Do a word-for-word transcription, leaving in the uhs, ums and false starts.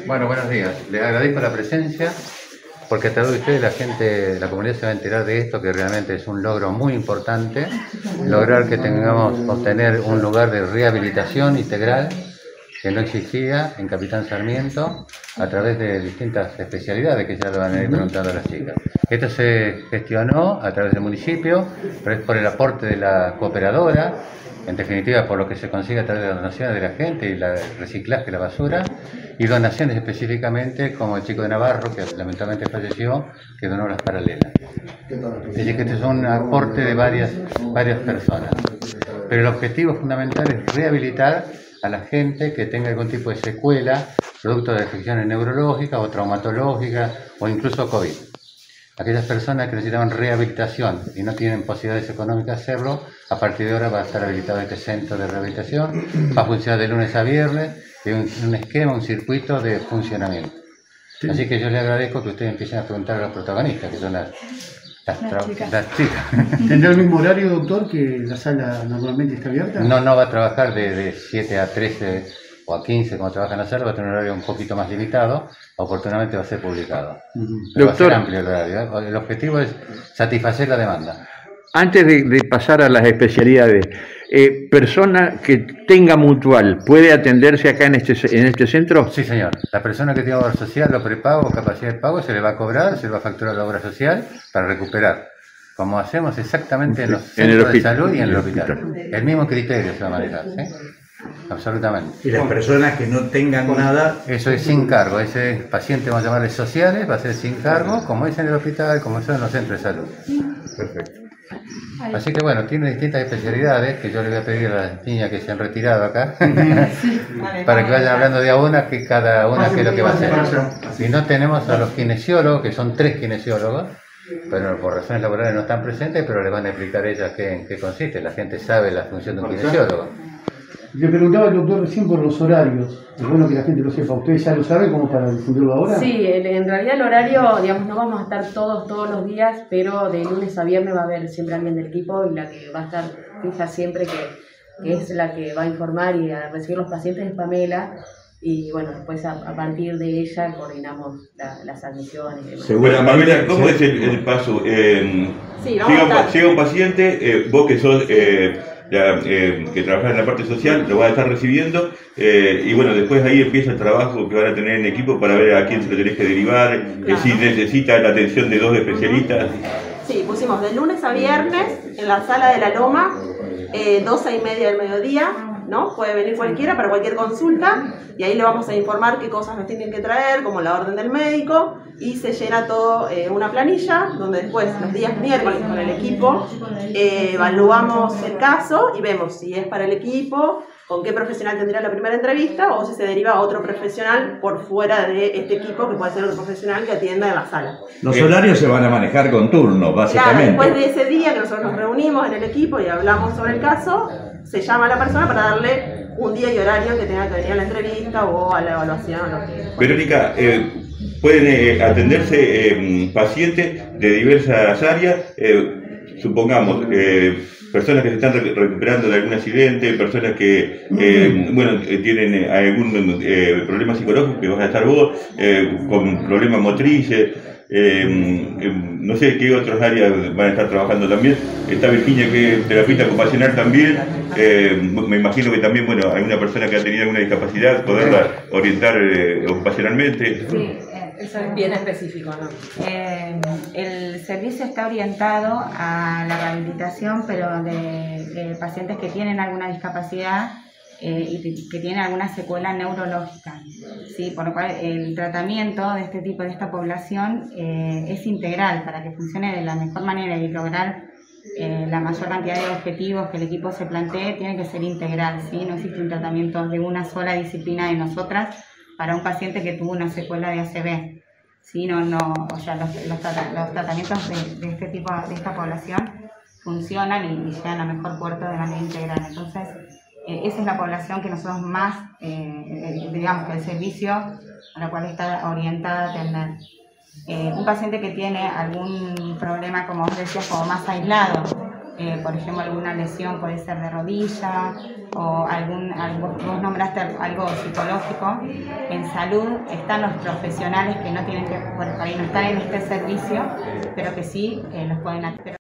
Bueno, buenos días. Les agradezco la presencia porque a través de ustedes la gente, la comunidad se va a enterar de esto, que realmente es un logro muy importante, lograr que tengamos, obtener un lugar de rehabilitación integral que no existía en Capitán Sarmiento a través de distintas especialidades que ya lo van a ir preguntando a las chicas. Esto se gestionó a través del municipio, pero es por el aporte de la cooperadora, en definitiva por lo que se consigue a través de las donaciones de la gente y el reciclaje de la basura, y donaciones específicamente como el chico de Navarro, que lamentablemente falleció, que donó las paralelas. Es decir, que este es un aporte de varias, varias personas. Pero el objetivo fundamental es rehabilitar a la gente que tenga algún tipo de secuela, producto de afecciones neurológicas o traumatológicas o incluso COVID. Aquellas personas que necesitan rehabilitación y no tienen posibilidades económicas de hacerlo, a partir de ahora va a estar habilitado este centro de rehabilitación, va a funcionar de lunes a viernes, de un, un esquema, un circuito de funcionamiento. Sí. Así que yo les agradezco que ustedes empiecen a preguntar a los protagonistas, que son las, las, las chicas. Las chicas. ¿Tendrá el mismo horario, doctor, que la sala normalmente está abierta? No, no va a trabajar de, de siete a trece o a quince, como trabaja en la sala, va a tener un horario un poquito más limitado, oportunamente va a ser publicado. Uh-huh. Pero doctor, va a ser amplio el horario, ¿eh? El objetivo es satisfacer la demanda. Antes de, de pasar a las especialidades, eh, ¿persona que tenga mutual puede atenderse acá en este, en este centro? Sí, señor. La persona que tenga obra social, lo prepago o capacidad de pago, se le va a cobrar, se le va a facturar la obra social para recuperar, como hacemos exactamente en los centros en de salud y en el hospital. El mismo criterio se va a manejar, ¿sí? Absolutamente. Y las personas que no tengan nada... Eso es sin cargo, ese paciente, vamos a llamarle sociales, va a ser sin cargo, como es en el hospital, como es en los centros de salud. Perfecto. Así que bueno, tiene distintas especialidades que yo le voy a pedir a las niñas que se han retirado acá para que vayan hablando de a una, que cada una que es lo que va a hacer. Y no tenemos a los kinesiólogos, que son tres kinesiólogos, pero por razones laborales no están presentes, pero les van a explicar ellas qué, en qué consiste. La gente sabe la función de un kinesiólogo. Le preguntaba al doctor recién por los horarios. Es bueno que la gente lo sepa. ¿Ustedes ya lo saben como para difundirlo ahora? Sí, en realidad el horario, digamos, no vamos a estar todos, todos los días, pero de lunes a viernes va a haber siempre alguien del equipo y la que va a estar fija siempre, que, que es la que va a informar y a recibir los pacientes, es Pamela. Y bueno, después a, a partir de ella coordinamos la, las admisiones y demás. Bueno, Pamela, ¿cómo es el, el paso? Eh, sí, llega, un, llega un paciente, eh, vos que sos... Eh, Ya, eh, que trabajas en la parte social, lo vas a estar recibiendo eh, y bueno, después ahí empieza el trabajo que van a tener en equipo para ver a quién se lo tenés que derivar, claro. eh, si necesita la atención de dos especialistas. Sí, pusimos de lunes a viernes en la sala de la Loma, eh, doce y media del mediodía, ¿no? Puede venir cualquiera para cualquier consulta y ahí le vamos a informar qué cosas nos tienen que traer, como la orden del médico, y se llena todo en eh, una planilla donde después los días miércoles con el equipo eh, evaluamos el caso y vemos si es para el equipo, con qué profesional tendría la primera entrevista o si se deriva a otro profesional por fuera de este equipo, que puede ser otro profesional que atienda en la sala. Los horarios se van a manejar con turno, básicamente. Claro, después de ese día que nosotros nos reunimos en el equipo y hablamos sobre el caso, se llama a la persona para darle un día y horario que tenga que venir a la entrevista o a la evaluación o lo que... Verónica, eh, pueden eh, atenderse eh, pacientes de diversas áreas, eh, supongamos, eh, personas que se están re recuperando de algún accidente, personas que eh, bueno, eh, tienen algún eh, problema psicológico, que vas a estar vos, eh, con problemas motrices, eh, eh, no sé qué otras áreas van a estar trabajando también. Está Virginia, que es terapeuta ocupacional también, eh, me imagino que también, bueno, hay una persona que ha tenido alguna discapacidad, poderla orientar eh, ocupacionalmente. Sí. Eso es bien específico, ¿no? Eh, el servicio está orientado a la rehabilitación, pero de, de pacientes que tienen alguna discapacidad eh, y que tienen alguna secuela neurológica, ¿sí? Por lo cual el tratamiento de este tipo, de esta población, eh, es integral para que funcione de la mejor manera y lograr eh, la mayor cantidad de objetivos que el equipo se plantee. Tiene que ser integral, ¿sí? No existe un tratamiento de una sola disciplina de nosotras para un paciente que tuvo una secuela de A C V. ¿Sí? No, no, o sea, los, los, los tratamientos de, de este tipo, de esta población funcionan y, y llegan a mejor puerto de manera integral. Entonces, eh, esa es la población que nosotros más, eh, digamos que el servicio a la cual está orientada a atender. Eh, un paciente que tiene algún problema, como vos decías, como más aislado, eh, por ejemplo, alguna lesión puede ser de rodilla o algún, algo, vos nombraste algo psicológico. En salud están los profesionales que no tienen que, por ahí no están en este servicio, pero que sí eh, los pueden atender.